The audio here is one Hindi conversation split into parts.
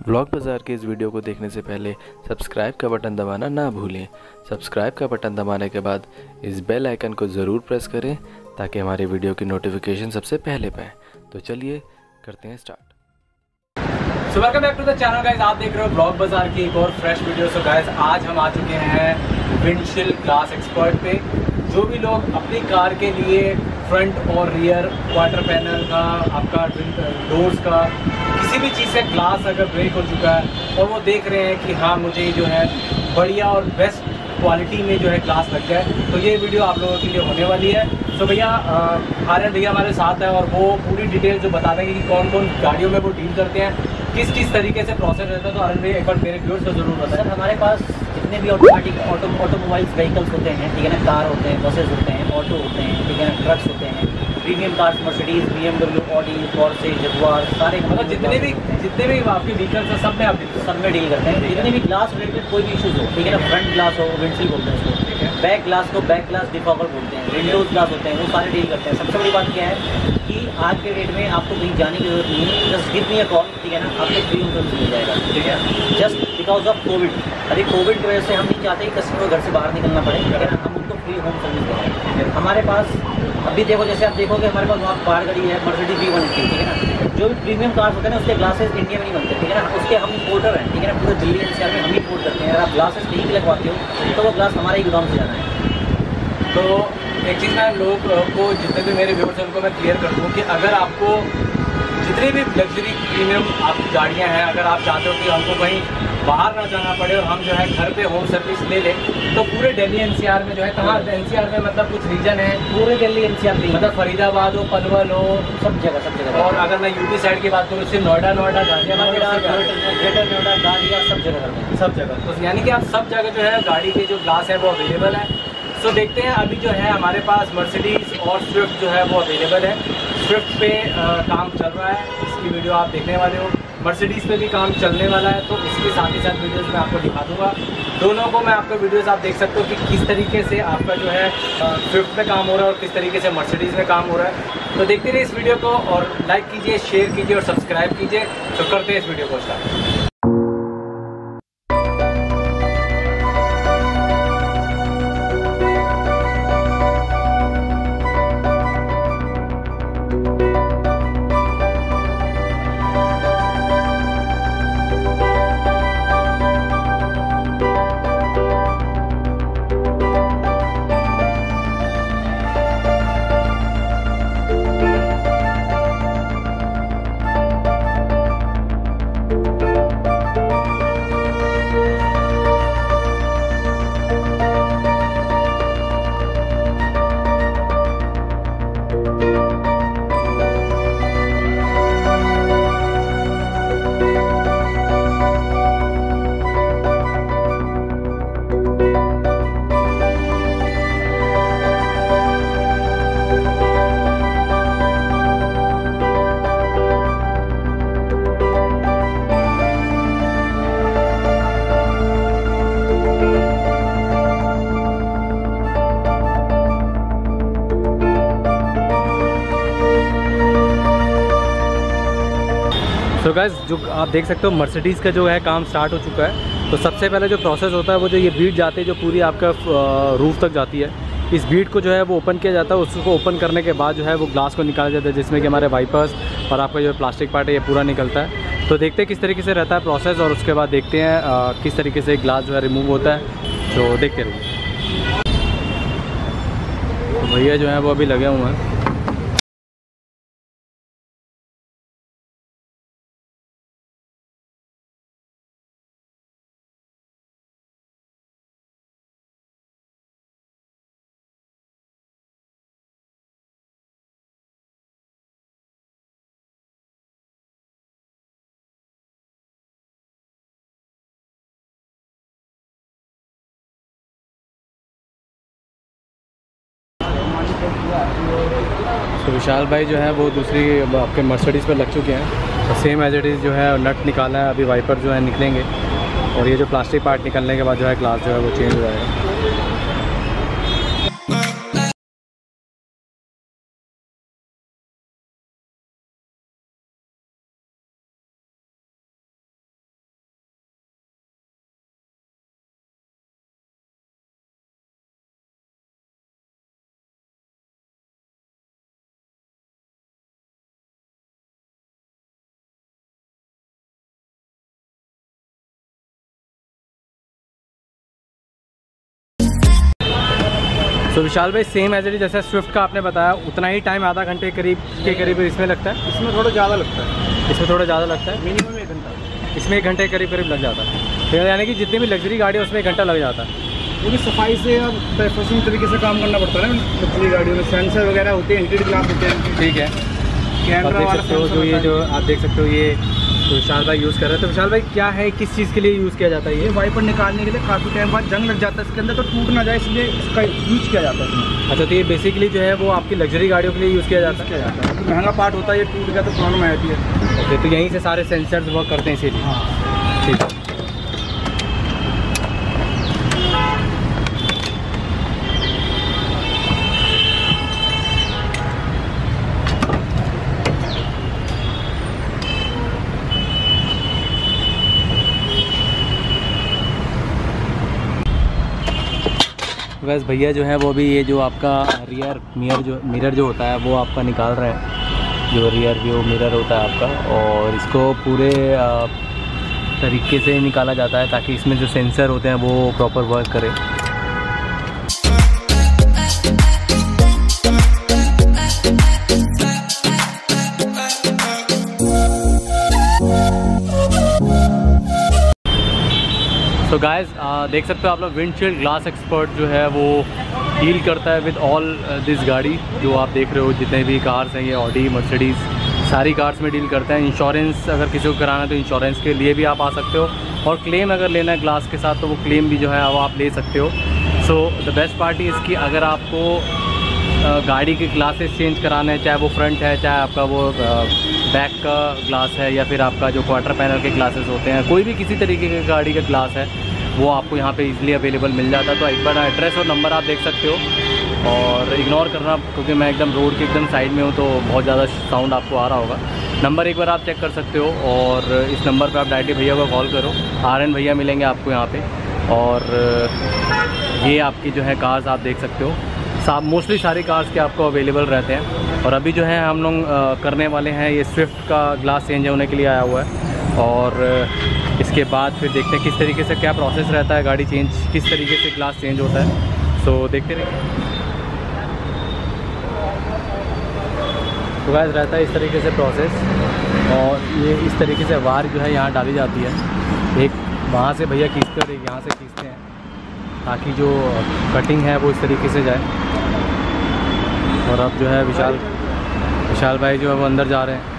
ब्लॉग बाज़ार के इस वीडियो को देखने से पहले सब्सक्राइब का बटन दबाना ना भूलें। सब्सक्राइब का बटन दबाने के बाद इस बेल आइकन को ज़रूर प्रेस करें ताकि हमारे वीडियो की नोटिफिकेशन सबसे पहले पाएँ। तो चलिए करते हैं start. So welcome back to the channel guys, आप देख रहे हो ब्लॉग बाज़ार की एक और फ्रेश वीडियो। सो गाइस, आज हम आ चुके हैं विंडशील्ड ग्लास एक्सपर्ट पे। जो भी लोग अपनी कार के लिए फ्रंट और रियर क्वार्टर पैनल का, आपका डोर्स का, किसी भी चीज़ का ग्लास अगर ब्रेक हो चुका है और वो देख रहे हैं कि हाँ मुझे जो है बढ़िया और बेस्ट क्वालिटी में जो है ग्लास लग जाए, तो ये वीडियो आप लोगों के लिए होने वाली है। तो भैया आर्यन भैया हमारे साथ है और वो पूरी डिटेल जो बता देंगे कि कौन कौन गाड़ियों में वो डील करते हैं, किस किस तरीके से प्रोसेस रहता है। तो आर्यन भैया एक बार मेरे व्यूअर्स को जरूर बताएं। सर, हमारे पास जितने भी ऑटोमेटिक ऑटोमोबाइल्स व्हीकल्स होते हैं, ठीक है ना, कार होते हैं, बसेस होते हैं, ऑटो होते हैं, ठीक है ना, ट्रक्स होते हैं, premium cars, Mercedes, BMW, Audi, Porsche, Jaguar, सारे मतलब जितने भी आपके व्हीकल्स हैं सब में आप सब में डील करते हैं। जितने भी ग्लास रिलेटेड कोई भी इशूज़ हो, ठीक है ना, फ्रंट ग्लास हो, विंडशील्ड बोलते हैं उसको, बैक ग्लास को बैक ग्लास डिफॉगर बोलते हैं, विंडोज ग्लास होते हैं, वो सारे डील करते हैं। सबसे बड़ी बात क्या है कि आज के डेट में आपको कहीं जाने की जरूरत नहीं है। Just give me a call, ठीक है ना, आपको फ्री होम सर्विस मिल जाएगा, ठीक है। जस्ट बिकॉज ऑफ कोविड, अरे कोविड की वजह से हम नहीं चाहते कि कस्टमर को घर से बाहर निकलना पड़े, ठीक है ना, हम उनको फ्री होम सर्विस दें। हमारे पास अभी देखो, जैसे आप देखोगे हमारे पास वहाँ कार गाड़ी है मर्सिडीज V180, ठीक है ना, जो भी प्रीमियम कार्स होते हैं ना उसके ग्लासेस इंडिया में नहीं बनते, ठीक है ना, उसके हम इम्पोर्टर हैं, ठीक है ना, पूरे दिल्ली NCR में हम इम्पोर्ट करते हैं। अगर आप ग्लासेस कहीं भी लगवाते हो तो वो ग्लास हमारे ही गोदाम से जाना है। तो एक चीज़ मैं लोग को, जितने भी मेरे व्यूअर्स हैं उनको मैं क्लियर कर दूँ कि अगर आपको जितनी भी लग्जरी प्रीमियम आपकी गाड़ियाँ हैं, अगर आप चाहते हो कि हमको कहीं बाहर ना जाना पड़े और हम जो है घर पे होम सर्विस ले लें, तो पूरे दिल्ली NCR में जो है, कहाँ NCR में मतलब कुछ रीजन है, पूरे दिल्ली NCR में, मतलब फरीदाबाद हो, पनवल हो, सब जगह। और अगर मैं यूपी साइड की बात करूँ, सिर्फ नोएडा गाजियाबाद, ग्रेटर नोएडा, गाजिया, सब जगह करते हैं, सब जगह। तो यानी कि आप सब जगह जो है गाड़ी के जो ग्लास है वो अवेलेबल है। सो देखते हैं, अभी जो है हमारे पास मर्सिडीज़ और स्विफ्ट जो है वो अवेलेबल है। स्विफ्ट पे काम चल रहा है, इसकी वीडियो आप देखने वाले हो। मर्सिडीज़ पे भी काम चलने वाला है, तो इसके साथ ही साथ वीडियोस मैं आपको दिखा दूंगा। दोनों को मैं आपको वीडियोस आप देख सकते हो कि किस तरीके से आपका जो है स्विफ्ट पे काम हो रहा है और किस तरीके से मर्सिडीज़ में काम हो रहा है। तो देखते रहिए इस वीडियो को और लाइक कीजिए, शेयर कीजिए और सब्सक्राइब कीजिए। तो करते हैं इस वीडियो को स्टार्ट। तो गाइस, जो आप देख सकते हो मर्सिडीज़ का जो है काम स्टार्ट हो चुका है। तो सबसे पहले जो प्रोसेस होता है वो जो ये बीट जाती है, जो पूरी आपका रूफ तक जाती है, इस बीट को जो है वो ओपन किया जाता है। उसको ओपन करने के बाद जो है वो ग्लास को निकाला जाता है, जिसमें कि हमारे वाइपर्स और आपका जो प्लास्टिक पार्ट है ये पूरा निकलता है। तो देखते हैं किस तरीके से रहता है प्रोसेस और उसके बाद देखते हैं किस तरीके से ग्लास जो है रिमूव होता है। तो देखते रहिए। तो भैया जो है वो अभी लगे हुए हैं। तो विशाल भाई जो है वो दूसरी आपके मर्सिडीज़ पर लग चुके हैं। तो सेम एज इट इज़ जो है नट निकाला है, अभी वाइपर जो है निकलेंगे और ये जो प्लास्टिक पार्ट निकलने के बाद जो है ग्लास जो है वो चेंज हो जाएगा। तो विशाल भाई सेम एज इट इज जैसा स्विफ्ट का आपने बताया उतना ही टाइम आधा घंटे के करीब इसमें लगता है? इसमें थोड़ा ज़्यादा लगता है। इसमें थोड़ा ज़्यादा लगता है, मिनिमम 1 घंटा। इसमें 1 घंटे के करीब लग जाता है। तो यानी कि जितनी भी लग्जरी गाड़ी है उसमें 1 घंटा लग जाता है। क्योंकि सफाई से अब प्रोफेशनल तरीके से काम करना पड़ता है ना। लग्जरी गाड़ियों में सेंसर वगैरह होते हैं, हीटेड ग्लास होते हैं। ठीक है, कैमरा देख सकते हो जो आप देख सकते हो ये तो विशाल भाई यूज़ कर रहे हैं। तो विशाल भाई क्या है, किस चीज़ के लिए यूज़ किया जाता है ये वाइपर निकालने के लिए काफ़ी टाइम बाद जंग लग जाता है इसके अंदर, तो टूट ना जाए इसलिए इसका यूज़ किया जाता है इसमें। अच्छा, तो ये बेसिकली जो है वो आपकी लग्जरी गाड़ियों के लिए यूज़ किया जाता है। महंगा पार्ट होता है, ये टूट गया तो प्रॉब्लम आ जाती है। ओके, तो यहीं से सारे सेंसर्स वर्क करते हैं इसीलिए। हाँ ठीक है। बस भैया जो है वो भी ये जो आपका रियर मिरर जो होता है वो आपका निकाल रहे हैं, जो रियर व्यू मिरर होता है आपका, और इसको पूरे तरीके से निकाला जाता है ताकि इसमें जो सेंसर होते हैं वो प्रॉपर वर्क करें। तो गाइस देख सकते हो आप लोग, विंडशील्ड ग्लास एक्सपर्ट जो है वो डील करता है विद ऑल दिस गाड़ी जो आप देख रहे हो। जितने भी कार्स हैं, ये ऑडी, मर्सिडीज़, सारी कार्स में डील करते हैं। इंश्योरेंस अगर किसी को कराना है तो इंश्योरेंस के लिए भी आप आ सकते हो, और क्लेम अगर लेना है ग्लास के साथ तो वो क्लेम भी जो है वो आप ले सकते हो। So the best part is कि अगर आपको गाड़ी के ग्लासेस चेंज कराना है, चाहे वो फ्रंट है, चाहे आपका वो बैक का ग्लास है, या फिर आपका जो क्वार्टर पैनल के ग्लासेस होते हैं, कोई भी किसी तरीके की गाड़ी का ग्लास है वो आपको यहाँ पे इजीली अवेलेबल मिल जाता है। तो एक बार एड्रेस और नंबर आप देख सकते हो, और इग्नोर करना क्योंकि मैं एकदम रोड के एकदम साइड में हूँ तो बहुत ज़्यादा साउंड आपको आ रहा होगा। नंबर एक बार आप चेक कर सकते हो, और इस नंबर पर आप डायरेक्टली भैया को कॉल करो। RN भैया मिलेंगे आपको यहाँ पर। और ये आपकी जो है कार्स आप देख सकते हो, मोस्टली सारी कार्स के आपको अवेलेबल रहते हैं। और अभी जो है हम लोग करने वाले हैं, ये स्विफ्ट का ग्लास चेंज होने के लिए आया हुआ है, और इसके बाद फिर देखते हैं किस तरीके से क्या प्रोसेस रहता है, गाड़ी चेंज किस तरीके से ग्लास चेंज होता है। सो देखते रहिए। तो गाइस रहता है इस तरीके से प्रोसेस, और ये इस तरीके से वार जो है यहाँ डाली जाती है। एक वहाँ से भैया खींचते और एक यहाँ से खींचते हैं ताकि जो कटिंग है वो इस तरीके से जाए। और अब जो है विशाल भाई जो है वो अंदर जा रहे हैं।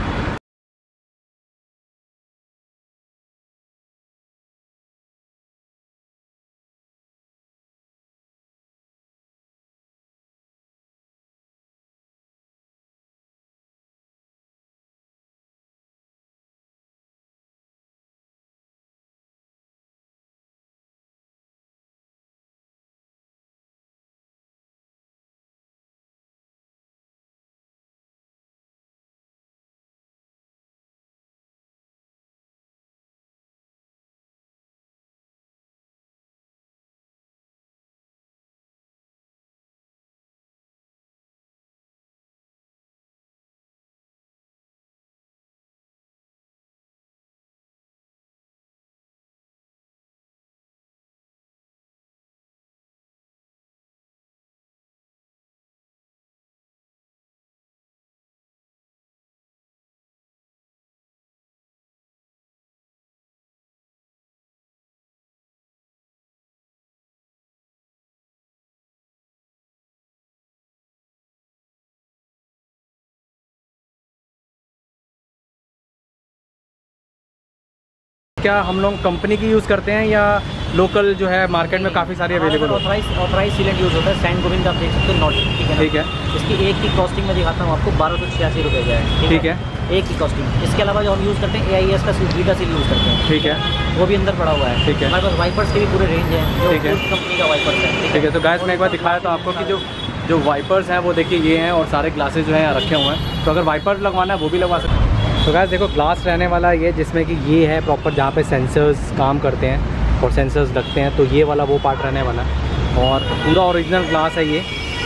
क्या हम लोग कंपनी की यूज़ करते हैं या लोकल जो है मार्केट में काफ़ी सारी अवेलेबल है? ऑथराइज सीलेंट यूज़ होता है। सैंड गोविंद आप देख सकते हो, नॉट ठीक है। इसकी एक की कॉस्टिंग में दिखाता हूँ आपको, 1286 रुपये का है। ठीक है, एक की कॉस्टिंग। इसके अलावा जो हम यूज़ करते हैं AIS का बीटा सील यूज़ करते हैं। ठीक है, वो भी अंदर पड़ा हुआ है। ठीक है। हमारे पास वाइपर्स के भी पूरे रेंज है, ठीक है, कंपनी का वाइपर्स है। ठीक है। तो गाइस मैं एक बार दिखाया था आपको कि जो वाइपर्स हैं वो देखिए ये हैं, और सारे ग्लासेस जो हैं यहाँ रखे हुए हैं। तो अगर वाइपर्स लगवाना है वो भी लगवा सकते हैं। तो गाइस देखो, ग्लास रहने वाला ये, जिसमें कि ये है प्रॉपर जहाँ पे सेंसर्स काम करते हैं और सेंसर्स लगते हैं, तो ये वाला वो पार्ट रहने वाला है, और पूरा ओरिजिनल ग्लास है ये।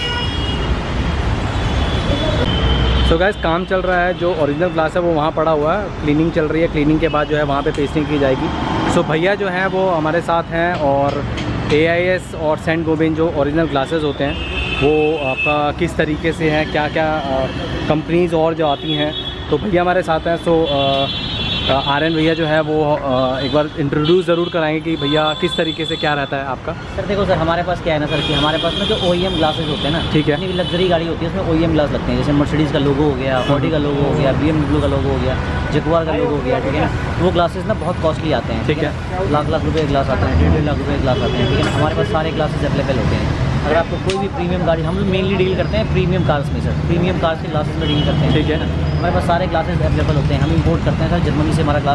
तो गाइस काम चल रहा है, जो ओरिजिनल ग्लास है वो वहाँ पड़ा हुआ है, क्लीनिंग चल रही है। क्लीनिंग के बाद जो है वहाँ पे पेस्टिंग की जाएगी। सो भैया जो हैं वो हमारे साथ हैं, और AIS और सैंड गोविंद जो ओरिजिनल ग्लासेस होते हैं वो आपका किस तरीके से है, क्या क्या कंपनीज़ और जो आती हैं। तो भैया हमारे साथ हैं। सो आर्यन भैया जो है वो एक बार इंट्रोड्यूस ज़रूर कराएंगे कि भैया किस तरीके से क्या रहता है आपका। सर देखो सर, हमारे पास क्या है ना सर कि हमारे पास में जो OEM ग्लासेस होते हैं ना, ठीक है, जितनी भी लग्जरी गाड़ी होती है उसमें OEM ग्लास लगते हैं। जैसे मर्सिडीज़ का लोगो हो गया, ऑडी का लोगो हो गया, BMW का लोगो हो गया, जगुआर का लोगो हो गया, ठीक है ना। वो ग्लासेस ना बहुत कॉस्टली आते हैं, ठीक है, लाख लाख रुपये ग्लास आते हैं, 1.5 लाख रुपये ग्लास आते हैं, ठीक है ना। हमारे पास सारे ग्लासेस अवेलेबल होते हैं। अगर आपको कोई भी प्रीमियम गाड़ी, हम लोग मेनली डील करते हैं प्रीमियम कार्स में सर, प्रीमियम कार्स के ग्लासेस में डील करते हैं, ठीक है। हमारे पास सारे ग्लासेस अवेलेबल होते हैं। हम इंपोर्ट करते हैं सर, जर्मनी से हमारा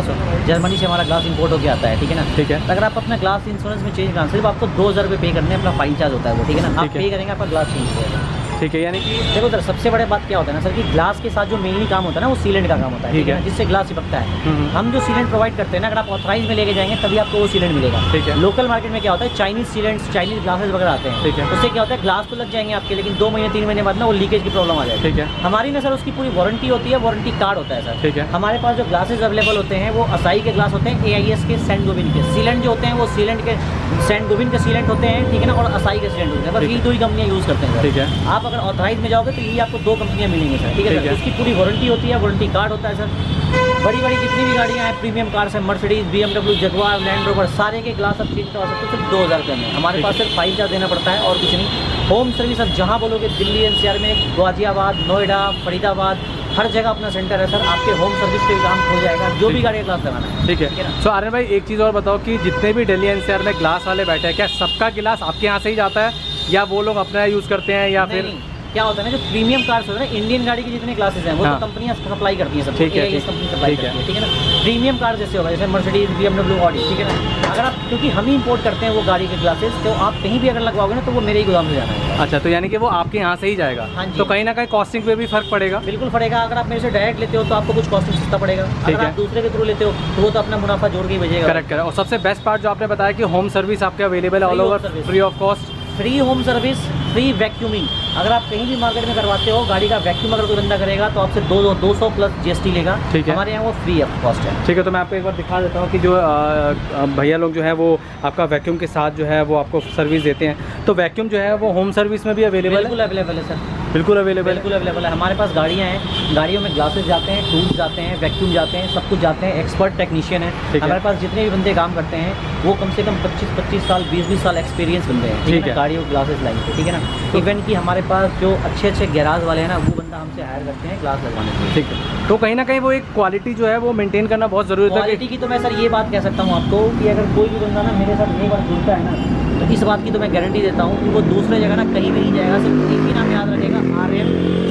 ग्लास इंपोर्ट होकर आता है, ठीक है ना। ठीक है। अगर आप अपना ग्लास इंश्योरेंस में चेंज कराना, सिर्फ आपको 2000 रुपये पे करने, अपना फाइन चार्ज होता है वो, ठीक है ना। आप पे करेंगे, आपका ग्लास चेंज हो जाएगा, ठीक है। यानी कि देखो सर, सबसे बड़े बात क्या होता है ना सर कि ग्लास के साथ जो मेनली काम होता है ना वो सीलेंट का काम होता है, ठीक है ना, जिससे ग्लास चिपकता है। हम जो सीलेंट प्रोवाइड करते हैं ना, अगर आप ऑथराइज में लेके जाएंगे तभी आपको वो सीलेंट मिलेगा, ठीक है। लोकल मार्केट में क्या होता है, चाइनीज सीलेंट्स, चाइनीज ग्लासेस वगैरह आते हैं, ठीक है। उससे क्या होता है, ग्लास तो लग जाएंगे आपके, लेकिन 2 महीने 3 महीने बाद ना वो लीकेज की प्रॉब्लम आ जाएगी, ठीक है। हमारी ना सर उसकी पूरी वारंटी होती है, वारंटी कार्ड होता है सर, ठीक है। हमारे पास जो ग्लासेस अवेलेबल होते हैं वो असाई के ग्लास होते हैं, AIS के, सेंट गोबिन के। सीलेंट जो होते हैं वो सीलेंट के, सेंट गोबिन के सीलेंट होते हैं, ठीक है ना, और असाई के सीलेंट होते हैं। बस ये 2 ही कंपनियाँ यूज़ करते हैं, ठीक है। आप अगर ऑथराइज में जाओगे तो ये आपको 2 कंपनियाँ मिलेंगी सर, ठीक है सर। उसकी पूरी वारंटी होती है, वारंटी कार्ड होता है सर। बड़ी बड़ी जितनी भी गाड़ियाँ हैं, प्रीमियम कार्स हैं, Mercedes, BMW, Jaguar, Land Rover, सारे के ग्लास आप चेंज करवा सकते हो सिर्फ 2000 रुपये में। हमारे पास सिर्फ फाइन चार्ज देना पड़ता है और कुछ नहीं। होम सर्विस आप जहाँ बोलोगे, दिल्ली NCR में, गाजियाबाद, नोएडा, फरीदाबाद, हर जगह अपना सेंटर है सर। आपके होम सर्विस पे काम हो जाएगा, जो भी गाड़ी का ग्लास लगाना है, ठीक है ना। सो आर्यन भाई एक चीज़ और बताओ कि जितने भी दिल्ली NCR में ग्लास वाले बैठे हैं, क्या सबका गिलास आपके यहाँ से ही जाता है या वो लोग अपना यूज़ करते हैं या फिर क्या होता है ना, जो प्रीमियम कार्स होते हैं ना, इंडियन गाड़ी के जितने क्लासेस हैं वो तो कंपनियां सप्लाई करती हैं सब, ठीक है, कंपनी सप्लाई करती है, ठीक है ना। प्रीमियम कार जैसे होगा, जैसे मर्सिडीज, BMW, ऑडी, ठीक है ना। अगर आप, क्योंकि हम ही इंपोर्ट करते हैं वो गाड़ी के ग्लासेस, तो आप कहीं भी अगर लगवाओगे ना तो वो मेरे ही गोदाम से जाना है। अच्छा, तो यानी कि वो आपके यहाँ से ही जाएगा। हाँ जी। तो कहीं ना कहीं कॉस्टिंग पे भी फर्क पड़ेगा। बिल्कुल पड़ेगा। अगर आप मेरे से डायरेक्ट लेते हो तो आपको कुछ कॉस्टिंग सस्ता पड़ेगा, अगर आप दूसरे के थ्रू लेते हो तो वो तो अपना मुनाफा जोड़ के ही भेजेगा। करेक्ट। और सबसे बेस्ट पार्ट जो आपने बताया कि होम सर्विस आपके अवेलेबल है all over, free of cost, free home service, free vacuuming. अगर आप कहीं भी मार्केट में करवाते हो, गाड़ी का वैक्यूम अगर कोई बंदा करेगा तो आपसे 200 प्लस GST लेगा, ठीक है। हमारे यहाँ वो फ्री ऑफ कॉस्ट है, ठीक है। तो मैं आपको एक बार दिखा देता हूँ कि जो भैया लोग जो है वो आपका वैक्यूम के साथ जो है वो आपको सर्विस देते हैं। तो वैक्यूम जो है वो होम सर्विस में भी अवेलेबल है? बिल्कुल अवेलेबल है सर, बिल्कुल अवेलेबल, बिल्कुल अवेलेबल है। हमारे पास गाड़ियाँ हैं, गाड़ियों में ग्लासेस जाते हैं, टूल्स जाते हैं, वैक्यूम जाते हैं, सब कुछ जाते हैं। एक्सपर्ट टेक्नीशियन है हमारे पास। जितने भी बंदे काम करते हैं वो कम से कम 25 साल 20 साल एक्सपीरियंस बंदे हैं, ठीक है, गाड़ियों ग्लासेस लाइन पे, ठीक है ना। इवन कि हमारे पास जो अच्छे गैराज वाले हैं ना, वो बंदा हमसे हायर करते हैं ग्लास लगवाने के लिए, ठीक है। तो कहीं ना कहीं वो एक क्वालिटी जो है वो मेंटेन करना बहुत ज़रूरी है। क्वालिटी की तो मैं सर ये बात कह सकता हूँ आपको कि अगर कोई भी बंदा ना मेरे साथ एक बार जुड़ता है ना, तो इस बात की तो मैं गारंटी देता हूँ कि वो दूसरे जगह ना कहीं भी नहीं जाएगा। सिर्फ एक ही नाम याद रखेगा, RM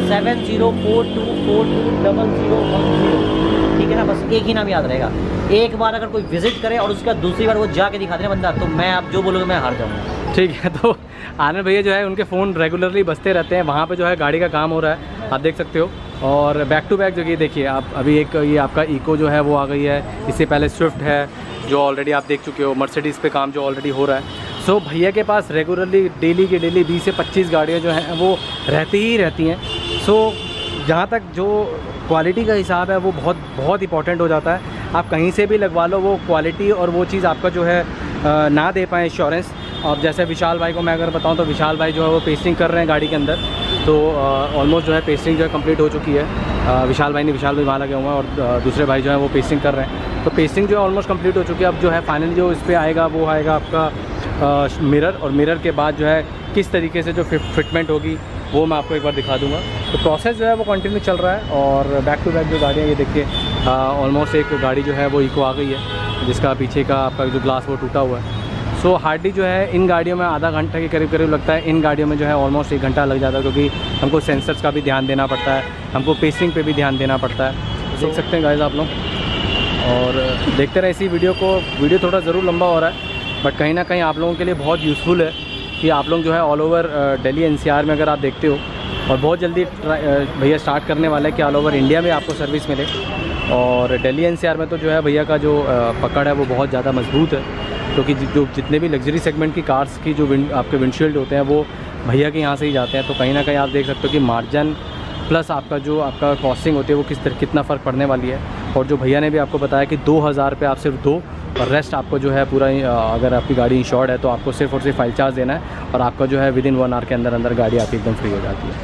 7042420010, ठीक है ना। बस एक ही नाम याद रहेगा। एक बार अगर कोई विजिट करे और उसके बाद दूसरी बार वो जाके दिखा देना बंदा, तो मैं आप जो बोलोगे मैं हार जाऊँगा, ठीक है। तो आनंद भैया जो है उनके फ़ोन रेगुलरली बजते रहते हैं, वहाँ पे जो है गाड़ी का काम हो रहा है, आप देख सकते हो। और बैक टू बैक जो कि देखिए आप अभी एक ये आपका इको जो है वो आ गई है, इससे पहले स्विफ्ट है जो ऑलरेडी आप देख चुके हो, मर्सिडीज़ पे काम जो ऑलरेडी हो रहा है। सो भैया के पास रेगुलरली डेली की डेली 20 से 25 गाड़ियाँ जो हैं वो रहती ही रहती हैं। सो जहाँ तक जो क्वालिटी का हिसाब है वो बहुत इंपॉर्टेंट हो जाता है। आप कहीं से भी लगवा लो, वो क्वालिटी और वो चीज़ आपका जो है ना दे पाएँ इंश्योरेंस। अब जैसे विशाल भाई को मैं अगर बताऊं तो विशाल भाई जो है वो पेस्टिंग कर रहे हैं गाड़ी के अंदर, तो ऑलमोस्ट जो है पेस्टिंग जो है कंप्लीट हो चुकी है। विशाल भाई वहाँ लगे हुए हैं और दूसरे भाई जो है वो पेस्टिंग कर रहे हैं, तो पेस्टिंग जो है ऑलमोस्ट कंप्लीट हो चुकी है। अब जो है फाइनली जो इस पर आएगा वो आएगा आपका मिरर, और मिरर के बाद जो है किस तरीके से जो फिटमेंट होगी वो मैं आपको एक बार दिखा दूंगा। तो प्रोसेस जो है वो कंटिन्यू चल रहा है। और बैक टू बैक जो गाड़ियाँ ये देखिए, ऑलमोस्ट एक गाड़ी जो है वो इको आ गई है, जिसका पीछे का आपका जो ग्लास वो टूटा हुआ है। सो हार्डली जो है इन गाड़ियों में आधा घंटा के करीब लगता है, इन गाड़ियों में जो है ऑलमोस्ट 1 घंटा लग जाता है, क्योंकि हमको सेंसर्स का भी ध्यान देना पड़ता है, हमको पेस्टिंग पे भी ध्यान देना पड़ता है। देख सकते हैं गाइस आप लोग, और देखते रहे इसी वीडियो को। वीडियो थोड़ा ज़रूर लंबा हो रहा है, बट कहीं ना कहीं आप लोगों के लिए बहुत यूज़फुल है कि आप लोग जो है ऑल ओवर दिल्ली NCR में अगर आप देखते हो, और बहुत जल्दी भैया स्टार्ट करने वाला है कि ऑल ओवर इंडिया में आपको सर्विस मिले। और दिल्ली NCR में तो जो है भैया का जो पकड़ है वो बहुत ज़्यादा मजबूत है, क्योंकि जो जितने भी लग्जरी सेगमेंट की कार्स की जो आपके विंडशील्ड होते हैं वो भैया के यहाँ से ही जाते हैं। तो कहीं ना कहीं आप देख सकते हो कि मार्जिन प्लस आपका कॉस्टिंग होती है वो कितना फ़र्क पड़ने वाली है। और जो भैया ने भी आपको बताया कि 2000 रुपये आप सिर्फ दो और रेस्ट आपको जो है पूरा अगर आपकी गाड़ी इंश्योर्ड है तो आपको सिर्फ और सिर्फ फाइल चार्ज देना है और आपका जो है विदिन 1 आवर के अंदर गाड़ी आपकी एकदम फ्री हो जाती है।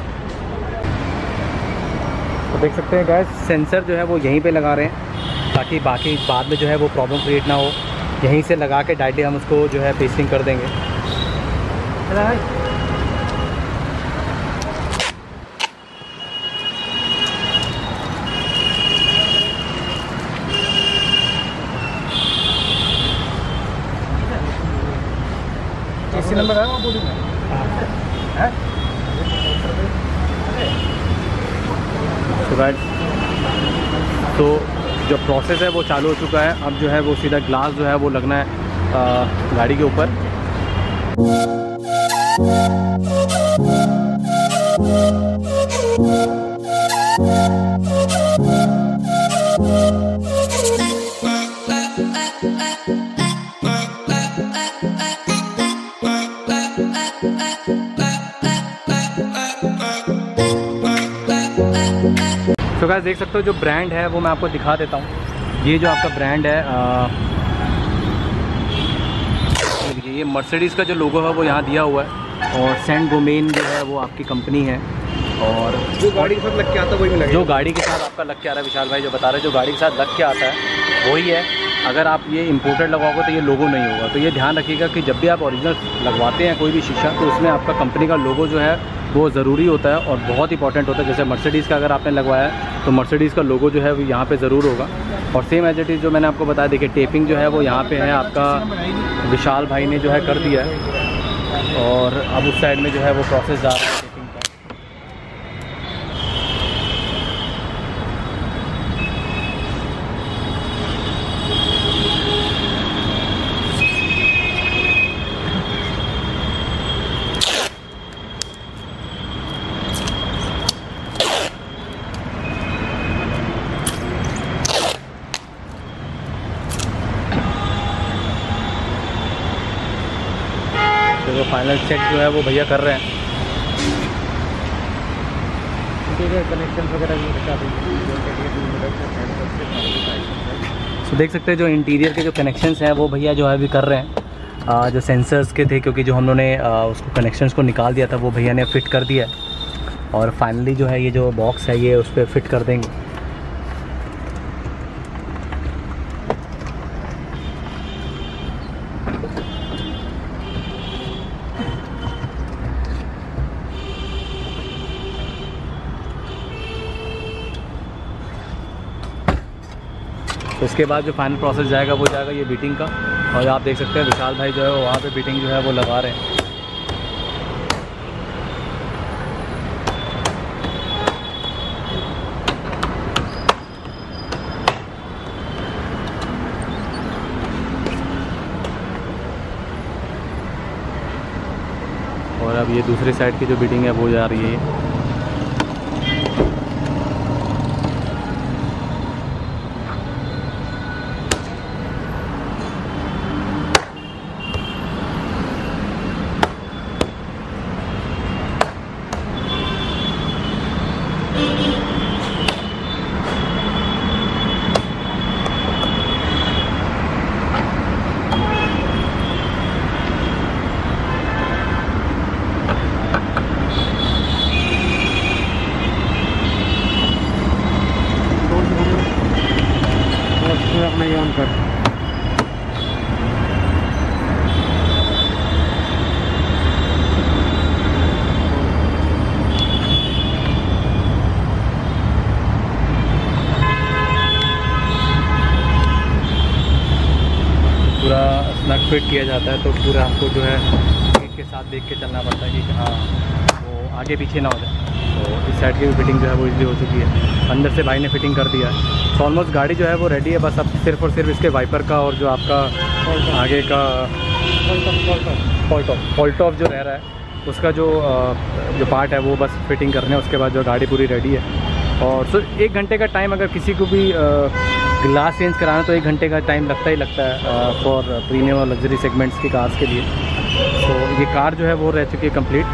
तो देख सकते हैं गाइस, सेंसर जो है वो यहीं पे लगा रहे हैं ताकि बाकी बाद में जो है वो प्रॉब्लम क्रिएट ना हो। यहीं से लगा के डायरेक्टली हम उसको जो है पेस्टिंग कर देंगे। इसी नंबर है तो जो प्रोसेस है वो चालू हो चुका है। अब जो है वो सीधा ग्लास जो है वो लगना है गाड़ी के ऊपर। तो गाइस देख सकते हो जो ब्रांड है वो मैं आपको दिखा देता हूँ। ये जो आपका ब्रांड है ये मर्सिडीज़ का जो लोगो है वो यहाँ दिया हुआ है और सेंट गोमेन जो है वो आपकी कंपनी है। और जो गाड़ी के साथ लग के आता है वही मिलेगा। जो गाड़ी के साथ आपका लग के आ रहा है, विशाल भाई जो बता रहे हैं जो गाड़ी के साथ लग के आता है वही है। अगर आप ये इम्पोर्टेड लगवाओगे तो ये लोगो नहीं होगा। तो ये ध्यान रखिएगा कि जब भी आप ओरिजिनल लगवाते हैं कोई भी शीशा तो उसमें आपका कंपनी का लोगो जो है वो ज़रूरी होता है और बहुत इंपॉर्टेंट होता है। जैसे मर्सिडीज़ का अगर आपने लगवाया है तो मर्सिडीज़ का लोगो जो है वो यहाँ पे ज़रूर होगा। और सेम एज इट इज़ जो मैंने आपको बताया, देखिए टेपिंग जो है वो यहाँ पे है आपका विशाल भाई ने जो है कर दिया है। और अब उस साइड में जो है वो प्रोसेस जा रहा है टेपिंग का। तो फाइनल चेक जो है वो भैया कर रहे हैं। कनेक्शन वगैरह तो देख सकते हैं जो इंटीरियर के जो कनेक्शंस हैं वो भैया जो है अभी कर रहे हैं। जो सेंसर्स के थे क्योंकि जो हम लोगों ने उसको कनेक्शंस को निकाल दिया था वो भैया ने फिट कर दिया है। और फाइनली जो है ये जो बॉक्स है ये उस पर फिट कर देंगे। तो इसके बाद जो फाइनल प्रोसेस जाएगा वो जाएगा ये बीटिंग का। और आप देख सकते हैं विशाल भाई जो है वो वहाँ पे बीटिंग जो है वो लगा रहे हैं। और अब ये दूसरी साइड की जो बीटिंग है वो जा रही है। पूरा स्नग फिट किया जाता है तो पूरा आपको जो है गेट के साथ देख के चलना पड़ता है कि हाँ वो आगे पीछे ना हो जाए। तो इस साइड की भी फिटिंग जो है वो इजली हो चुकी है। अंदर से भाई ने फिटिंग कर दिया है। तो ऑलमोस्ट गाड़ी जो है वो रेडी है। बस अब सिर्फ और सिर्फ इसके वाइपर का और जो आपका आगे का फॉल्ट ऑफ जो रह रहा है उसका जो पार्ट है वो बस फिटिंग करने है। उसके बाद जो गाड़ी पूरी रेडी है। और सो 1 घंटे का टाइम अगर किसी को भी ग्लास चेंज कराना तो 1 घंटे का टाइम लगता ही लगता है फॉर प्रीमियम और लग्जरी सेगमेंट्स की कार्स के लिए। तो ये कार जो है वो रह चुकी है कंप्लीट।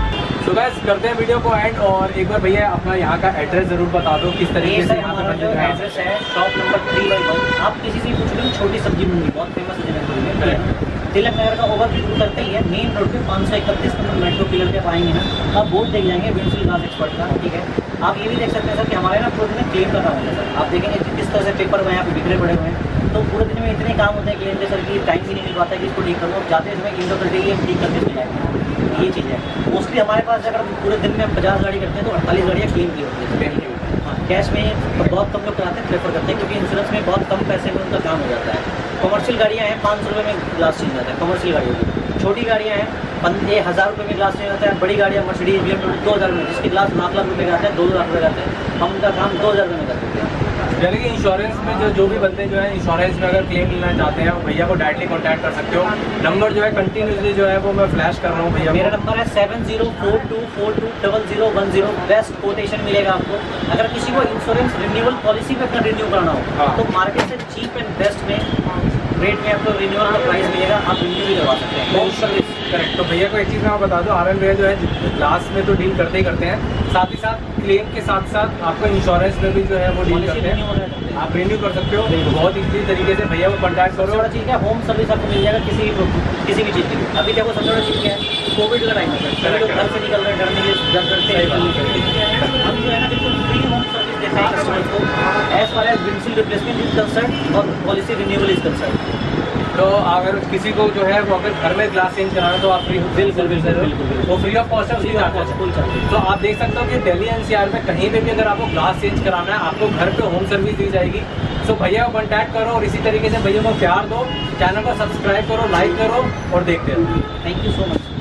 तो गाइस करते हैं वीडियो को एंड, और एक बार भैया अपना यहाँ का एड्रेस जरूर बता दो किस तरीके से। हमारा जो एड्रेस है शॉप नंबर 3/1, आप किसी से पूछ लो, छोटी सब्जी मंडी बहुत फेमस है जगह में, तिलक नगर का ओवरव्यू करते ही है, मेन रोड पे 531 नंबर मेट्रो पिलर पे आएंगे ना, आप बोर्ड देख जाएंगे विंडशील्ड ग्लास एक्सपर्ट का, ठीक है। आप ये भी देख सकते हैं सर कि हमारे ना पूरे दिन क्लेम का काम होता है सर, आप देखेंगे किस तरह से पेपर यहाँ पे बिखरे पड़े हुए हैं, तो पूरे दिन में इतने काम होते हैं क्लेम के सर की टाइम भी नहीं मिल पाता है कि इसको ठीक करो, जाते समय इंडो कर देगी हम ठीक करके चले जाएंगे, ये चीज़ है। मोस्टली हमारे पास अगर पूरे दिन में हम 50 गाड़ी करते हैं तो 48 गाड़ियाँ क्लेम की होती है। हाँ, कैश में तो बहुत कम लोग कराते हैं, प्रेफर करते हैं, क्योंकि इंश्योरेंस में बहुत कम पैसे में उनका काम हो जाता है। कमर्शियल गाड़ियाँ हैं 500 रुपये में ग्लास चेंज जाता है कमर्शियल गाड़ियों की, छोटी गाड़ियाँ हैं 1000 रुपये में ग्लास चेंज जाता है, बड़ी गाड़ियाँ मर्सिडीज BMW 2000 में, जिसके ग्लास लाख रुपये का आता है, 2 लाख रुपये का आता है, हम उनका काम 2000 रुपये में कर देते हैं। यानी कि इंश्योरेंस में जो भी बंदे जो है इंश्योरेंस में अगर क्लेम लेना चाहते हैं भैया को डायरेक्टली कॉन्टैक्ट कर सकते हो। नंबर जो है कंटिन्यूसली जो है वो मैं फ्लैश कर रहा हूँ भैया। मेरा नंबर है 7042420010, बेस्ट कोटेशन मिलेगा आपको। अगर किसी को इंश्योरेंस रिन्यूअल पॉलिसी पे अपना रिन्यू कराना हो तो मार्केट से चीप एंड बेस्ट में रेट में आपको रिन्यूअल का प्राइस मिलेगा, आप रिन्यू भी करवा सकते हैं। Service correct. तो भैया को एक चीज़ मैं बता दूँ, आर एन भैया जो है ग्लास में तो डील करते ही करते हैं, साथ ही साथ क्लेम के साथ साथ आपको इंश्योरेंस में भी जो है वो डील करते हैं, आप रिन्यू कर सकते हो बहुत ईजी तरीके से। भैया को कॉन्टैक्ट करो। बड़ा चीज़ है होम सर्विस आपको मिल जाएगा किसी भी चीज़ के लिए। अभी देखो सबसे बड़ा चीज़ क्या है, कोविड का टाइम है, सभी लोग घर से निकल रहे हैं, डरने के लिए डर करते हैं, हम जो है ना बिल्कुल फ्री होम सर्विस देते हैं कस्टमर्स को, as far as windshield replacement is concern और पॉलिसी रिन्यूअल इज कंसर्न। तो अगर किसी को जो है वो अगर घर में ग्लास चेंज कराना तो आप फ्री बिल्कुल वो फ्री ऑफ कॉस्ट है, उसकी चार्ज। तो आप देख सकते हो कि दिल्ली NCR में कहीं पे भी अगर आपको ग्लास चेंज कराना है आपको घर पे होम सर्विस दी जाएगी। तो भैया को कॉन्टैक्ट करो और इसी तरीके से भैया को प्यार दो, चैनल को सब्सक्राइब करो, लाइक करो और देखते रहो। Thank you so much.